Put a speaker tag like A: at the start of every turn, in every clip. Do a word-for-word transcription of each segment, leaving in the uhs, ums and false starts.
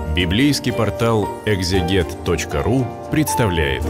A: Библейский портал экзегет точка ру представляет.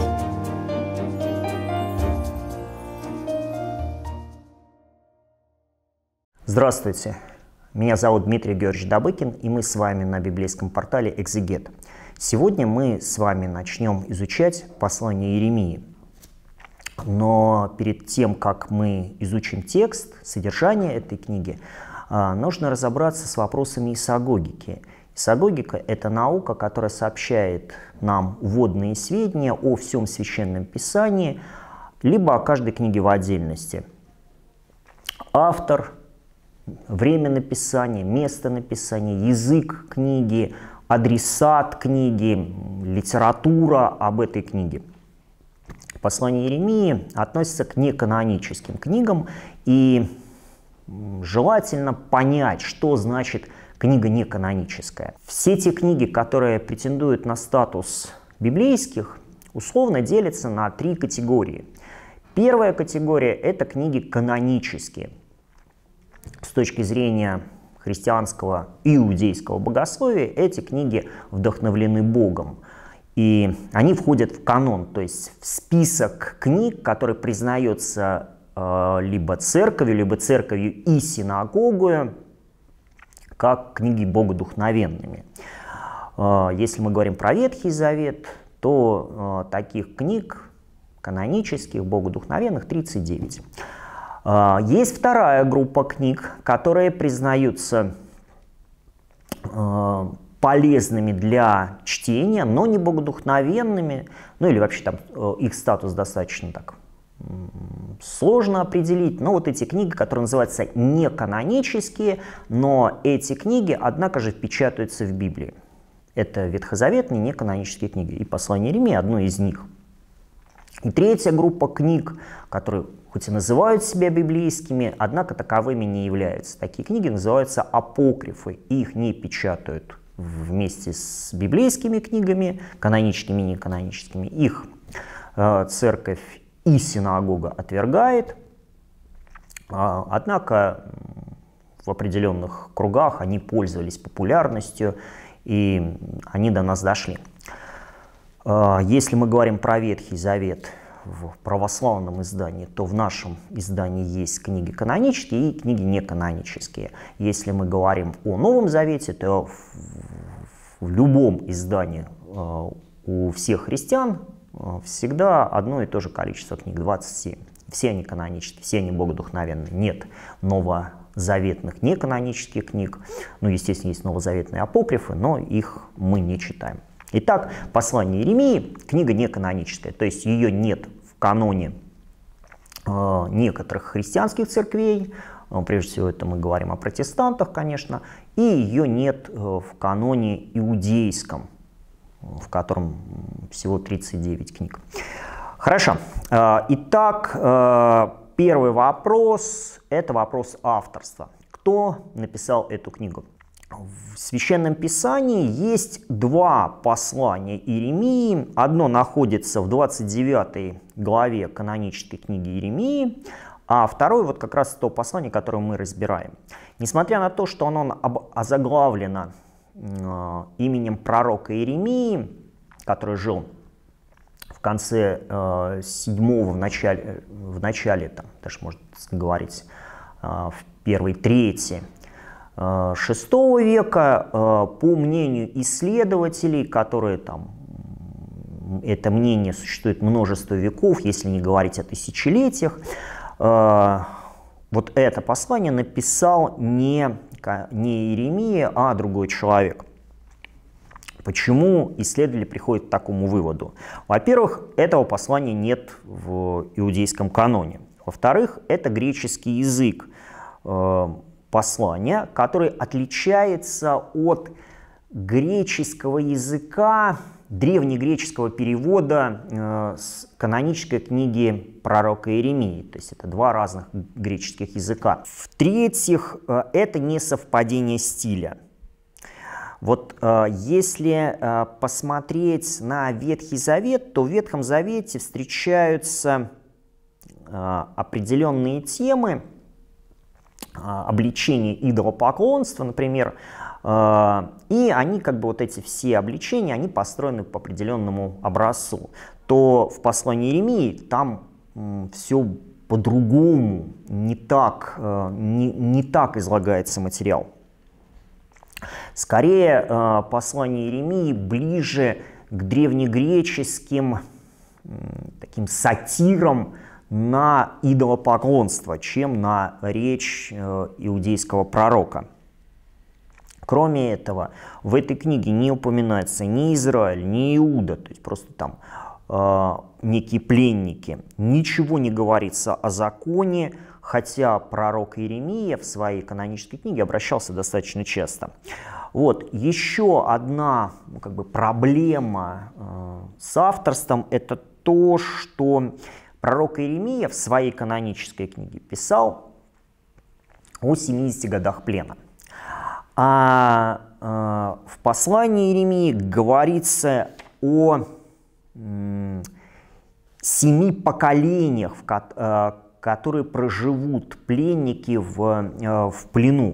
B: Здравствуйте, меня зовут Дмитрий Георгиевич Добыкин, и мы с вами на библейском портале «Экзегет». Сегодня мы с вами начнем изучать послание Иеремии. Но перед тем, как мы изучим текст, содержание этой книги, нужно разобраться с вопросами исагогики. Исагогика – это наука, которая сообщает нам вводные сведения о всем Священном Писании, либо о каждой книге в отдельности. Автор, время написания, место написания, язык книги, адресат книги, литература об этой книге. Послание Иеремии относится к неканоническим книгам, и желательно понять, что значит книга неканоническая. Все те книги, которые претендуют на статус библейских, условно делятся на три категории. Первая категория – это книги канонические. С точки зрения христианского и иудейского богословия эти книги вдохновлены Богом. И они входят в канон, то есть в список книг, который признается э, либо церковью, либо церковью и синагогою, как книги богодухновенными. Э, если мы говорим про Ветхий Завет, то э, таких книг канонических, богодухновенных тридцать девять. Э, есть вторая группа книг, которые признаются э, полезными для чтения, но не богодухновенными, ну или вообще там их статус достаточно так сложно определить. Но вот эти книги, которые называются неканонические, но эти книги, однако же, печатаются в Библии. Это ветхозаветные неканонические книги, и послание Иеремии одно из них. И третья группа книг, которые хоть и называют себя библейскими, однако таковыми не являются. Такие книги называются апокрифы, и их не печатают вместе с библейскими книгами, каноническими и неканоническими. Их э, церковь и синагога отвергает, э, однако в определенных кругах они пользовались популярностью, и они до нас дошли. Э, если мы говорим про Ветхий Завет в православном издании, то в нашем издании есть книги канонические и книги неканонические. Если мы говорим о Новом Завете, то в, в любом издании э, у всех христиан э, всегда одно и то же количество книг, двадцать семь. Все они канонические, все они богодухновенные. Нет новозаветных неканонических книг. Ну, естественно, есть новозаветные апокрифы, но их мы не читаем. Итак, послание Иеремии – книга неканоническая, то есть ее нет в каноне э, некоторых христианских церквей, э, прежде всего это мы говорим о протестантах, конечно, и ее нет э, в каноне иудейском, в котором всего тридцать девять книг. Хорошо. Э, итак, э, первый вопрос – это вопрос авторства. Кто написал эту книгу? В Священном Писании есть два послания Иеремии. Одно находится в двадцать девятой главе канонической книги Иеремии, а второе вот как раз то послание, которое мы разбираем. Несмотря на то, что оно озаглавлено э, именем пророка Иеремии, который жил в конце э, седьмого, в начале, в начале там, даже можно говорить, э, в первой трети шестого века, по мнению исследователей, которые там, это мнение существует множество веков, если не говорить о тысячелетиях, вот это послание написал не, не Иеремия, а другой человек. Почему исследователи приходят к такому выводу? Во-первых, этого послания нет в иудейском каноне. Во-вторых, это греческий язык послание, которое отличается от греческого языка, древнегреческого перевода э, с канонической книги пророка Иеремии. То есть это два разных греческих языка. В-третьих, э, это не совпадение стиля. Вот э, если э, посмотреть на Ветхий Завет, то в Ветхом Завете встречаются э, определенные темы, обличения идолопоклонства, например, и они, как бы, вот эти все обличения, они построены по определенному образцу, то в послании Иеремии там все по-другому, не так, не, не так излагается материал. Скорее, послание Иеремии ближе к древнегреческим таким сатирам на идолопоклонство, чем на речь иудейского пророка. Кроме этого, в этой книге не упоминается ни Израиль, ни Иуда, то есть просто там э, некие пленники. Ничего не говорится о законе, хотя пророк Иеремия в своей канонической книге обращался достаточно часто. Вот. Еще одна, ну, как бы проблема э, с авторством — это то, что пророк Иеремия в своей канонической книге писал о семидесяти годах плена. А э, в послании Иеремии говорится о э, семи поколениях, в ко э, которые проживут пленники в, э, в плену.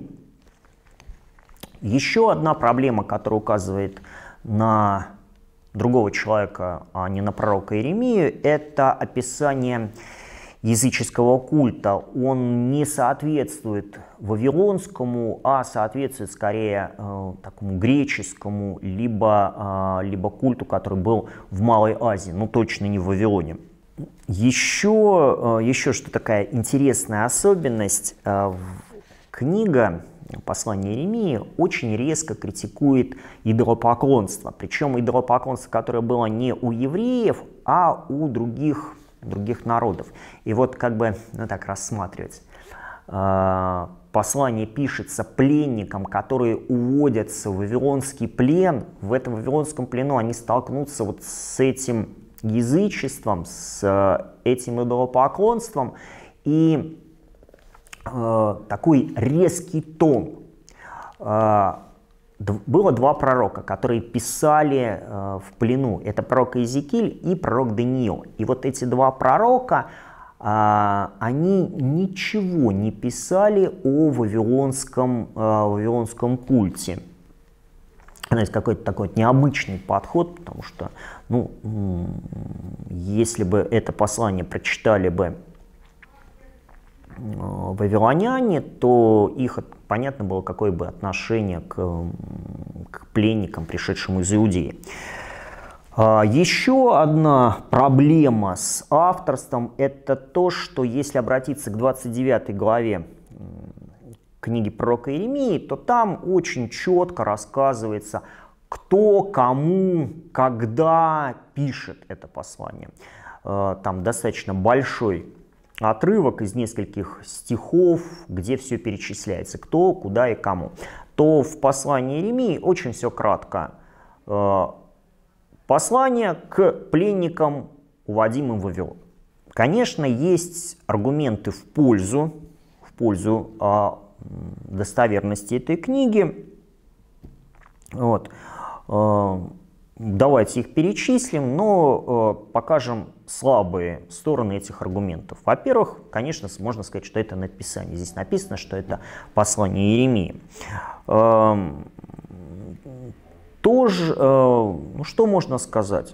B: Еще одна проблема, которая указывает на другого человека, а не на пророка Иеремию, это описание языческого культа. Он не соответствует вавилонскому, а соответствует скорее э, такому греческому, либо, э, либо культу, который был в Малой Азии, но точно не в Вавилоне. Еще, э, еще что такая интересная особенность. Э, книга «Послание Иеремии» очень резко критикует идолопоклонство. Причем идолопоклонство, которое было не у евреев, а у других других народов. И вот как бы, ну, так рассматривать. Э, послание пишется пленникам, которые уводятся в вавилонский плен. В этом вавилонском плену они столкнутся вот с этим язычеством, с этим идолопоклонством. И э, такой резкий тон. Э, Было два пророка, которые писали э, в плену. Это пророк Иезекииль и пророк Даниил. И вот эти два пророка, э, они ничего не писали о вавилонском, э, вавилонском культе. Это какой-то такой необычный подход, потому что, ну, если бы это послание прочитали бы вавилоняне, то их, понятно было, какое бы отношение к, к пленникам, пришедшим из Иудеи. Еще одна проблема с авторством — это то, что если обратиться к двадцать девятой главе книги пророка Иеремии, то там очень четко рассказывается, кто, кому, когда пишет это послание. Там достаточно большой отрывок из нескольких стихов, где все перечисляется, кто, куда и кому. То в послании Иеремии очень все кратко. Послание к пленникам, уводимым в Вавилон. Конечно, есть аргументы в пользу, в пользу а, достоверности этой книги. Вот. Давайте их перечислим, но э, покажем слабые стороны этих аргументов. Во-первых, конечно, можно сказать, что это написание. Здесь написано, что это послание Иеремии. Э, тоже, э, ну, что можно сказать?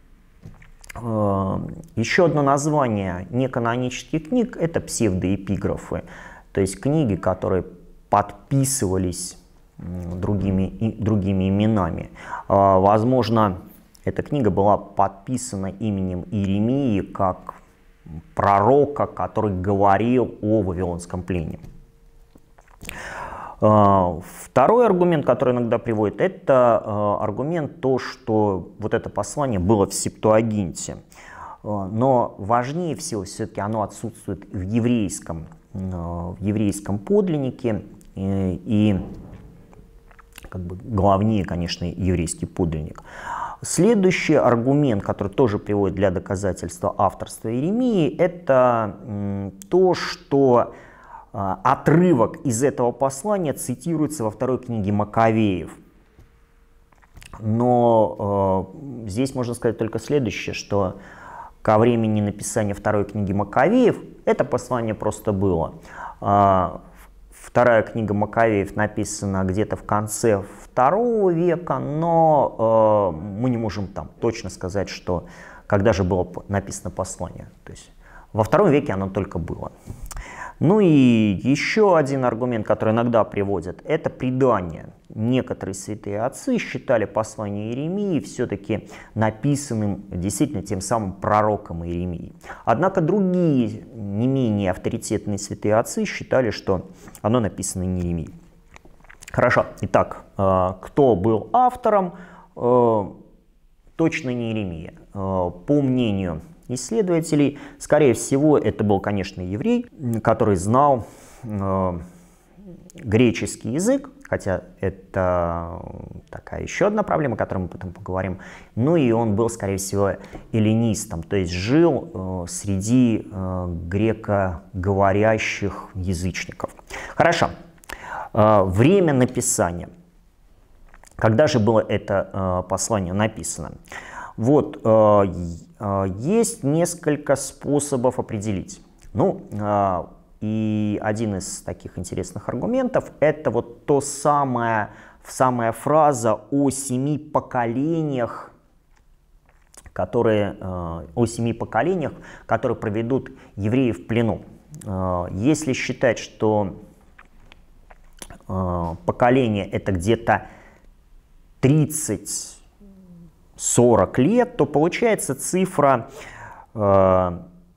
B: Э, еще одно название неканонических книг — это псевдоэпиграфы. То есть книги, которые подписывались Другими, и, другими именами. Возможно, эта книга была подписана именем Иеремии как пророка, который говорил о вавилонском плене. Второй аргумент, который иногда приводит, это аргумент то, что вот это послание было в Септуагинте. Но важнее всего, все-таки оно отсутствует в еврейском, в еврейском подлиннике, и как бы главнее, конечно, еврейский подлинник. Следующий аргумент, который тоже приводит для доказательства авторства Иеремии, это то, что отрывок из этого послания цитируется во второй книге Маковеев. Но э, здесь можно сказать только следующее, что ко времени написания второй книги Маковеев это послание просто было. Э, вторая книга Маковеев написана где-то в конце второго века, но э, мы не можем там точно сказать, что когда же было написано послание. То есть во втором веке оно только было. Ну и еще один аргумент, который иногда приводят, это предание. Некоторые святые отцы считали послание Иеремии все-таки написанным действительно тем самым пророком Иеремии. Однако другие, не менее авторитетные святые отцы считали, что оно написано не Иеремией. Хорошо, итак, кто был автором? Точно не Иеремия. По мнению исследователей, скорее всего, это был, конечно, еврей, который знал э, греческий язык, хотя это такая еще одна проблема, о которой мы потом поговорим. Ну и он был, скорее всего, эллинистом, то есть жил э, среди э, грекоговорящих язычников. Хорошо. Э, время написания. Когда же было это э, послание написано? Вот, э, э, есть несколько способов определить. Ну, э, и один из таких интересных аргументов — это вот то самое, самая фраза о семи поколениях, которые, э, о семи поколениях, которые проведут евреи в плену. Э, если считать, что э, поколение — это где-то тридцать сорок лет, то получается цифра э,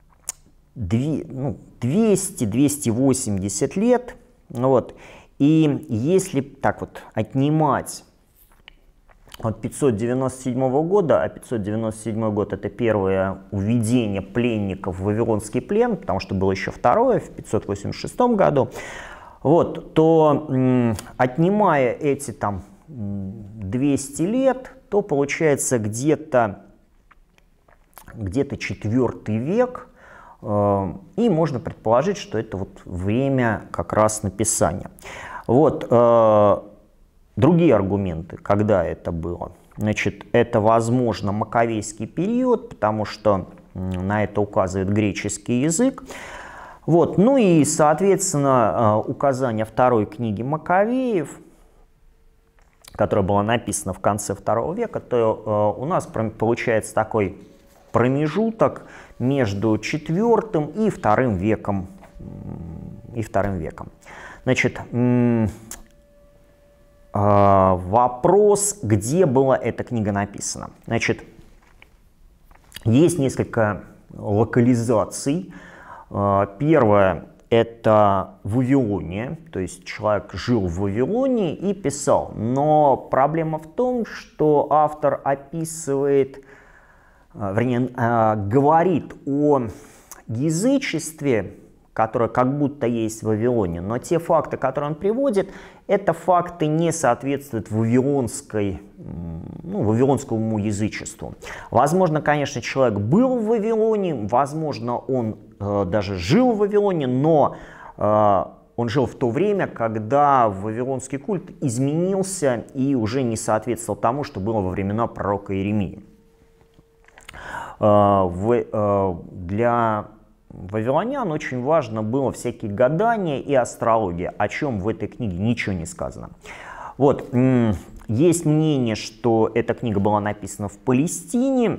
B: двести — двести восемьдесят лет. Вот. И если так вот отнимать от пятьсот девяносто седьмого года, а пятьсот девяносто седьмой год — это первое уведение пленников в Вавилонский плен, потому что было еще второе в пятьсот восемьдесят шестом году, вот, то м, отнимая эти там двести лет, то получается где-то где-то четвёртый век, э, и можно предположить, что это вот время как раз написания. Вот, э, другие аргументы, когда это было. Значит, это, возможно, маковейский период, потому что на это указывает греческий язык. Вот, ну и, соответственно, э, указание второй книги Маковеев, которая была написана в конце второго века, то э, у нас получается такой промежуток между четвёртым и вторым веком. И вторым веком. Значит, э, вопрос, где была эта книга написана. Значит, есть несколько локализаций. Э, первое — это Вавилония, то есть человек жил в Вавилонии и писал. Но проблема в том, что автор описывает, вернее, говорит о язычестве, которое как будто есть в Вавилоне, но те факты, которые он приводит, это факты не соответствуют вавилонской, ну, вавилонскому язычеству. Возможно, конечно, человек был в Вавилоне, возможно, он э, даже жил в Вавилоне, но э, он жил в то время, когда вавилонский культ изменился и уже не соответствовал тому, что было во времена пророка Иеремии. Э, в, э, для вавилонян очень важно было всякие гадания и астрология, о чем в этой книге ничего не сказано. Вот, есть мнение, что эта книга была написана в Палестине,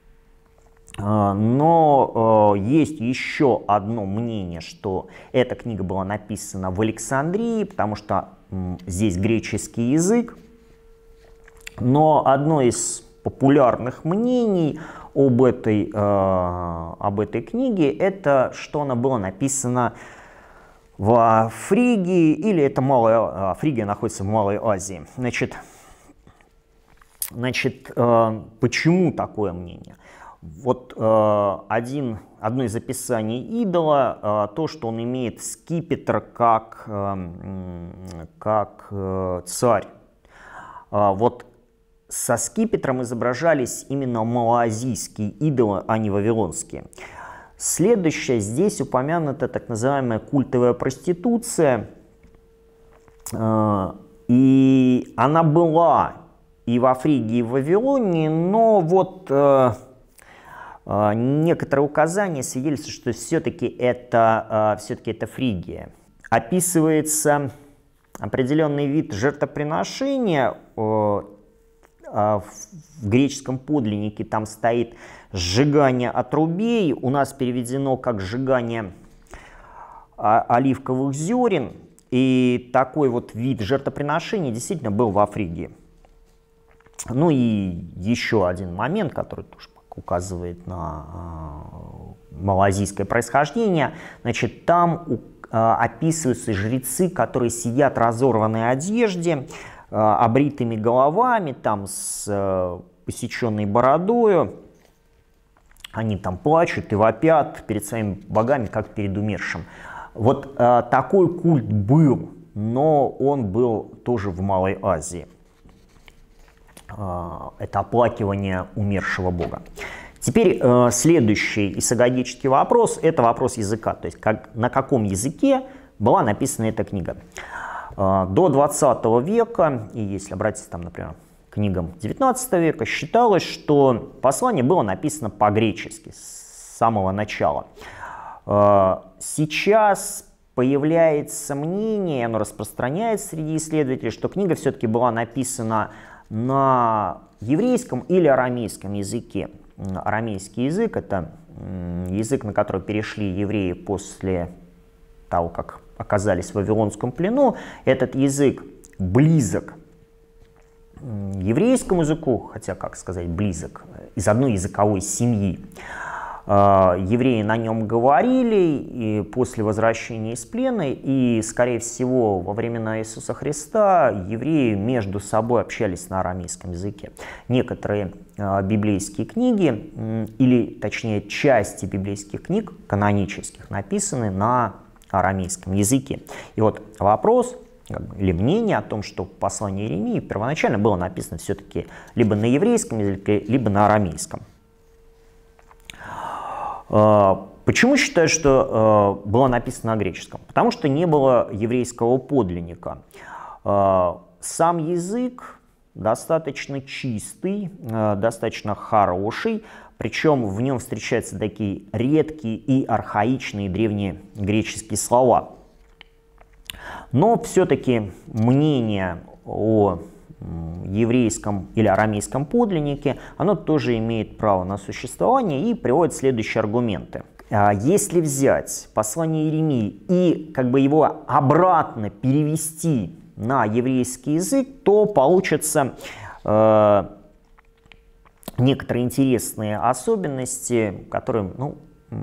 B: но есть еще одно мнение, что эта книга была написана в Александрии, потому что здесь греческий язык. Но одно из популярных мнений об этой, э, об этой книге — это что она была написана в Фригии, или это Малая, Фригия находится в Малой Азии. Значит, значит э, почему такое мнение? Вот э, один, одно из описаний идола, э, то, что он имеет скипетр как, э, как э, царь. Э, вот со скипетром изображались именно малоазийские идолы, а не вавилонские. Следующее, здесь упомянута так называемая культовая проституция. И она была и во Фригии, и в Вавилоне, но вот некоторые указания свидетельствуют, что все-таки это, все-таки это Фригия. описывается определенный вид жертвоприношения. В греческом подлиннике там стоит сжигание отрубей, у нас переведено как сжигание оливковых зерен, и такой вот вид жертвоприношения действительно был во Фригии. Ну и еще один момент, который тоже указывает на малазийское происхождение, значит, там описываются жрецы, которые сидят в разорванной одежде, обритыми головами, там с посеченной бородою. Они там плачут и вопят перед своими богами, как перед умершим. Вот э, такой культ был, но он был тоже в Малой Азии. Э, это оплакивание умершего бога. Теперь э, следующий исагогический вопрос – это вопрос языка. То есть как, на каком языке была написана эта книга. Э, до двадцатого века, и если обратиться, там, например, к книгам девятнадцатого века, считалось, что послание было написано по-гречески с самого начала. Сейчас появляется мнение, оно распространяется среди исследователей, что книга все-таки была написана на еврейском или арамейском языке. Арамейский язык — это язык, на который перешли евреи после того, как оказались в Вавилонском плену. Этот язык близок еврейскому языку, хотя, как сказать, близок, из одной языковой семьи. Евреи на нем говорили и после возвращения из плена, и, скорее всего, во времена Иисуса Христа евреи между собой общались на арамейском языке. Некоторые э, библейские книги, э, или точнее части библейских книг, канонических, написаны на арамейском языке. И вот вопрос, как бы, или мнение о том, что послание Иеремии первоначально было написано все-таки либо на еврейском языке, либо на арамейском. Почему считаю, что э, было написано на греческом? Потому что не было еврейского подлинника. Э, сам язык достаточно чистый, э, достаточно хороший, причем в нем встречаются такие редкие и архаичные древние греческие слова. Но все-таки мнение о еврейском или арамейском подлиннике, оно тоже имеет право на существование и приводит следующие аргументы. Если взять послание Иеремии и как бы его обратно перевести на еврейский язык, то получатся э, некоторые интересные особенности, которые, ну,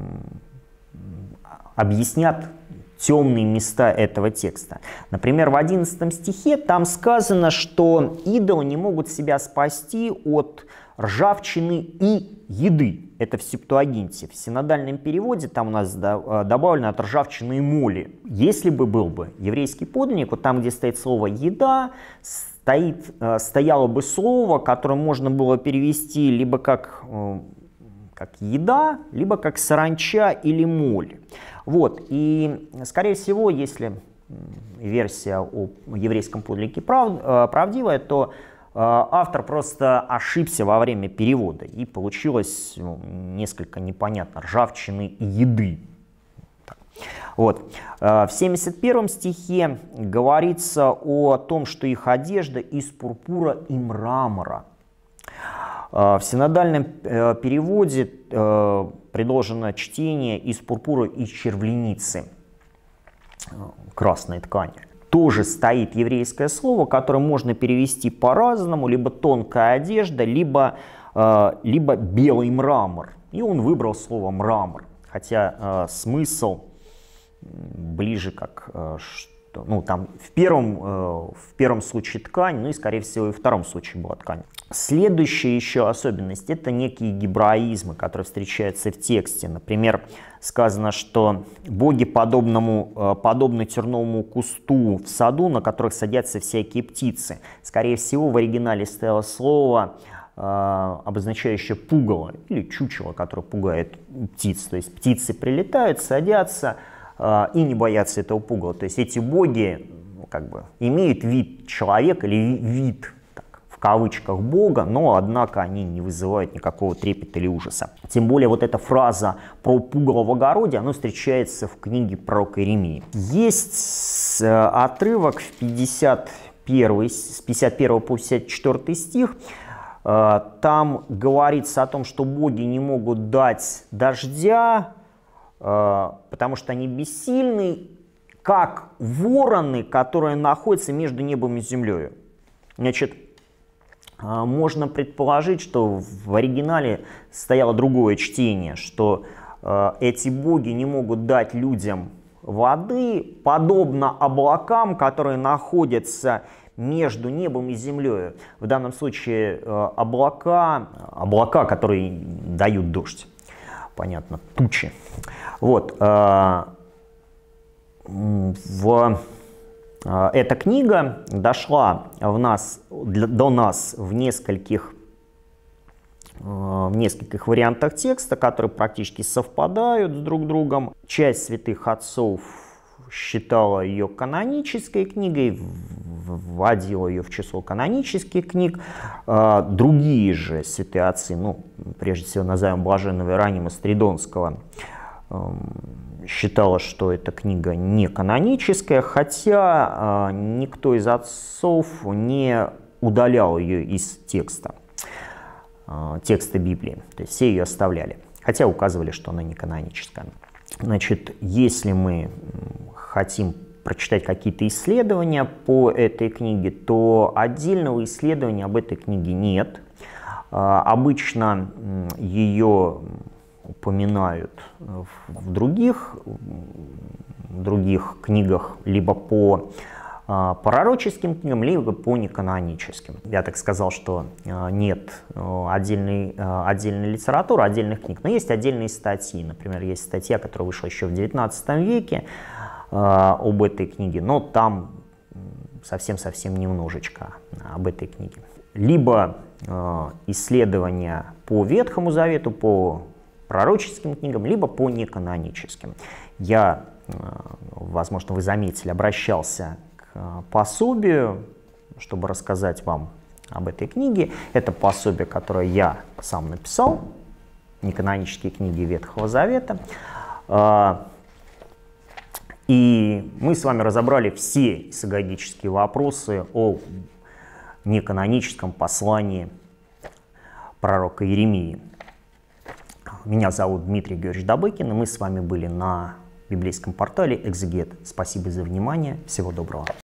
B: объяснят темные места этого текста. Например, в одиннадцатом стихе там сказано, что идолы не могут себя спасти от ржавчины и еды. Это в Септуагинте. В синодальном переводе там у нас добавлено от ржавчины и моли. Если бы был бы еврейский подлинник, вот там, где стоит слово «еда», стоит, стояло бы слово, которое можно было перевести либо как, как «еда», либо как «саранча» или «моль». Вот, и, скорее всего, если версия о еврейском подлиннике прав, правдивая, то э, автор просто ошибся во время перевода, и получилось, ну, несколько непонятно, ржавчины и еды. Вот. Э, в семьдесят первом стихе говорится о том, что их одежда из пурпура и мрамора. В синодальном э, переводе э, предложено чтение из пурпура и червленицы, э, красной ткани. Тоже стоит еврейское слово, которое можно перевести по-разному, либо тонкая одежда, либо, э, либо белый мрамор. И он выбрал слово «мрамор», хотя э, смысл ближе как... Э, что, ну, там в первом, э, в первом случае ткань, ну и, скорее всего, и в втором случае была ткань. Следующая еще особенность — это некие гебраизмы, которые встречаются в тексте. Например, сказано, что боги подобному, подобны терновому кусту в саду, на которых садятся всякие птицы. Скорее всего, в оригинале стояло слово, обозначающее пугало или чучело, которое пугает птиц. То есть птицы прилетают, садятся и не боятся этого пугала. То есть эти боги, ну, как бы имеют вид человека или вид в кавычках Бога, но однако они не вызывают никакого трепета или ужаса. Тем более вот эта фраза про пугало в огороде, она встречается в книге пророка Иеремии. Есть отрывок в пятьдесят первый, с пятьдесят первого по пятьдесят четвёртый стих. Там говорится о том, что боги не могут дать дождя, потому что они бессильны, как вороны, которые находятся между небом и землей. Значит, можно предположить, что в оригинале стояло другое чтение, что эти боги не могут дать людям воды, подобно облакам, которые находятся между небом и землей. В данном случае облака, облака, которые дают дождь. Понятно, тучи. Вот. В, эта книга дошла в нас, до нас в нескольких, в нескольких вариантах текста, которые практически совпадают с друг другом. Часть святых отцов считала ее канонической книгой, вводила ее в число канонических книг. Другие же святые отцы, ну, прежде всего назовем блаженного Иеронима Стридонского, считала, что эта книга не каноническая, хотя никто из отцов не удалял ее из текста, текста Библии. То есть все ее оставляли, хотя указывали, что она не каноническая. Значит, если мы хотим прочитать какие-то исследования по этой книге, то отдельного исследования об этой книге нет. Обычно ее упоминают в других, в других книгах либо по пророческим книгам, либо по неканоническим. Я так сказал, что нет отдельной, отдельной литературы, отдельных книг, но есть отдельные статьи. Например, есть статья, которая вышла еще в девятнадцатом веке об этой книге, но там совсем-совсем немножечко об этой книге. Либо исследования по Ветхому Завету, по пророческим книгам, либо по неканоническим. Я, возможно, вы заметили, обращался к пособию, чтобы рассказать вам об этой книге. Это пособие, которое я сам написал, неканонические книги Ветхого Завета. И мы с вами разобрали все исагогические вопросы о неканоническом послании пророка Иеремии. Меня зовут Дмитрий Георгиевич Добыкин, и мы с вами были на библейском портале Экзегет. Спасибо за внимание. Всего доброго.